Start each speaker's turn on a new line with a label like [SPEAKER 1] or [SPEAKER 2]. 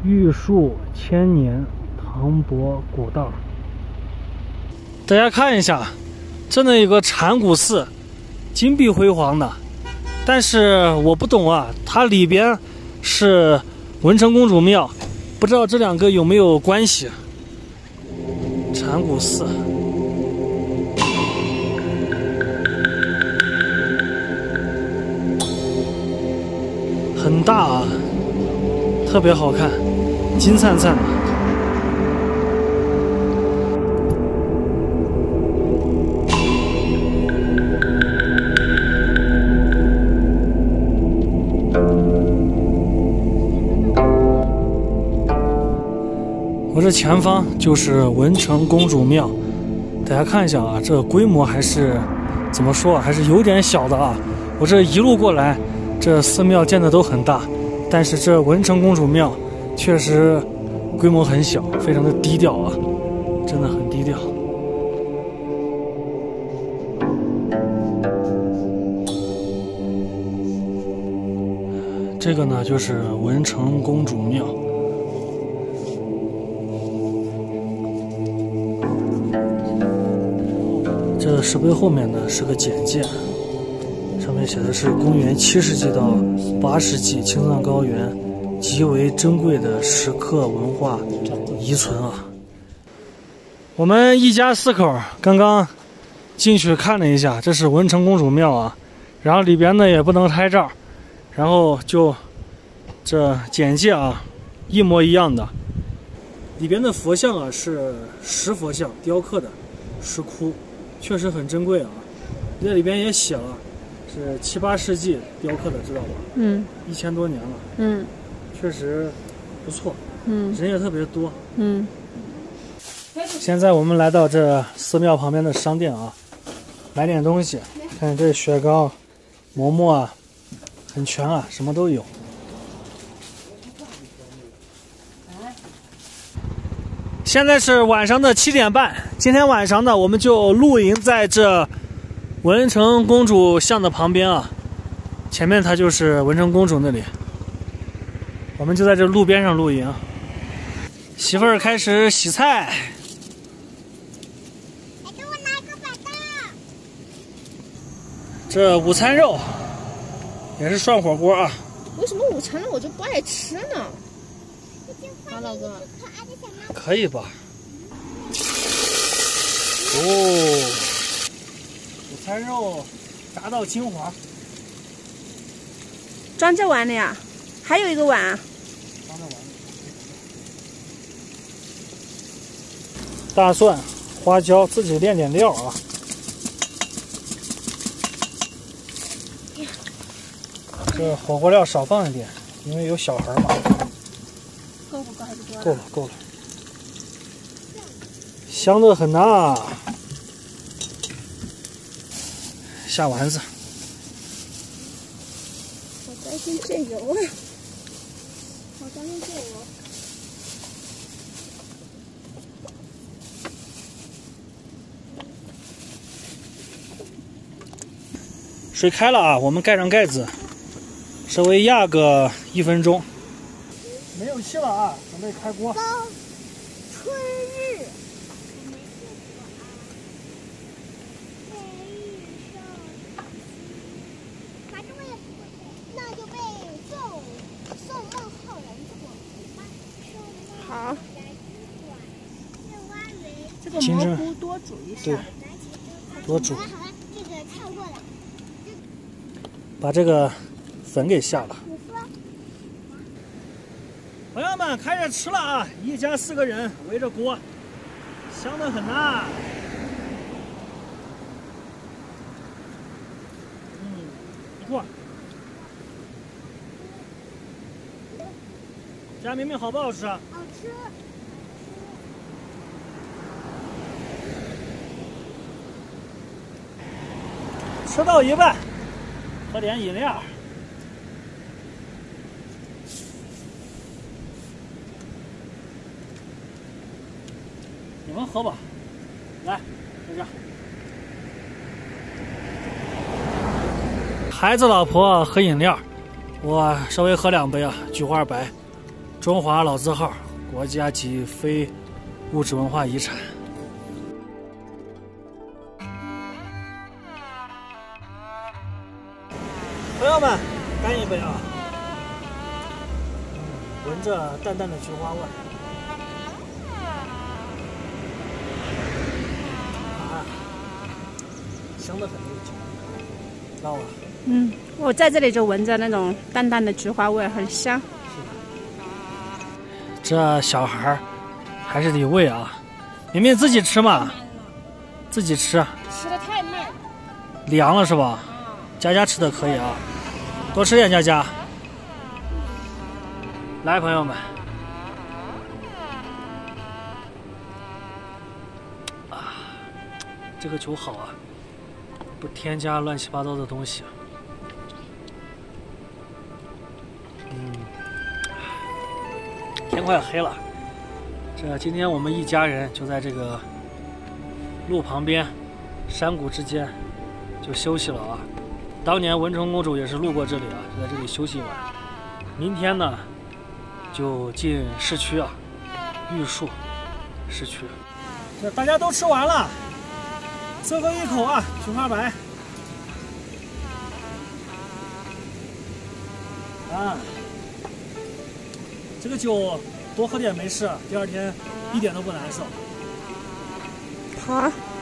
[SPEAKER 1] 玉树千年唐伯古道。大家看一下，这里有个禅古寺，金碧辉煌的，但是我不懂啊，它里边是文成公主庙，不知道这两个有没有关系。禅古寺。很大啊，特别好看，金灿灿的。我这前方就是文成公主庙，大家看一下啊，这规模还是怎么说啊，还是有点小的啊。我这一路过来，这寺庙建的都很大，但是这文成公主庙确实规模很小，非常的低调啊，真的很低调。这个呢就是文成公主庙。这石碑后面呢是个简介，上面写的是公元7世纪到8世纪青藏高原极为珍贵的石刻文化遗存啊。我们一家4口刚刚进去看了一下，这是文成公主庙啊，然后里边呢也不能拍照，然后就这简介啊一模一样的，里边的佛像啊是石佛像雕刻的石窟，确实很珍贵啊。这里边也写了是7、8世纪雕刻的，知道吧？1000多年了。确实不错。人也特别多。现在我们来到这寺庙旁边的商店啊，买点东西。看这雪糕、馍馍啊，很全啊，什么都有。现在是晚上的7点半，今天晚上呢，我们就露营在这文成公主像的旁边啊，前面它就是文成公主那里，我们就在这路边上露营。媳妇儿开始洗菜，
[SPEAKER 2] 给我拿个板凳。
[SPEAKER 1] 这午餐肉也是涮火锅啊。
[SPEAKER 3] 为什么午餐肉我就不爱吃呢？啊，老公。
[SPEAKER 1] 可以吧？哦，午餐肉炸到金黄。
[SPEAKER 3] 装这碗的呀？还有一个碗啊。
[SPEAKER 1] 装这碗。大蒜、花椒自己炼点料啊。这火锅料少放一点，因为有小孩嘛。
[SPEAKER 3] 够不够还是多？
[SPEAKER 1] 够了，够了。香得很呐！下丸子。
[SPEAKER 3] 好担心这油啊！好担心这油。
[SPEAKER 1] 水开了啊，我们盖上盖子，稍微压个1分钟。没有气了啊，准备开锅。
[SPEAKER 2] 春日。那就被宋孟浩然
[SPEAKER 3] 好。这个
[SPEAKER 1] 蘑
[SPEAKER 3] 菇多煮一下。
[SPEAKER 1] 对，多煮。
[SPEAKER 2] 好了，这个跳过了。
[SPEAKER 1] 把这个粉给下了。朋友们，开始吃了啊！一家4个人围着锅，香得很呐。不错。家明明好不好吃啊？
[SPEAKER 2] 好吃。
[SPEAKER 1] 吃到一半，喝点饮料。你们喝吧，来，在这。孩子老婆喝饮料，我稍微喝2杯啊，菊花白， 中华老字号，国家级非物质文化遗产。朋友们，干一杯啊！闻着淡淡的菊花味儿。香得很，这个酒，知道吧？
[SPEAKER 4] 我在这里就闻着那种淡淡的菊花味，很香。
[SPEAKER 1] 这小孩儿还是得喂啊，明明自己吃嘛，自己吃。
[SPEAKER 3] 吃的太慢了，
[SPEAKER 1] 凉了是吧？佳佳吃的可以啊，多吃点佳佳。来，朋友们，这个酒好啊，不添加乱七八糟的东西。天快黑了，今天我们一家人就在这个路旁边，山谷之间就休息了啊。当年文成公主也是路过这里啊，就在这里休息一晚。明天呢，就进市区啊，玉树市区。这大家都吃完了，最后一口啊，菊花白。啊，这个酒多喝点没事，第二天一点都不难受。
[SPEAKER 4] 好。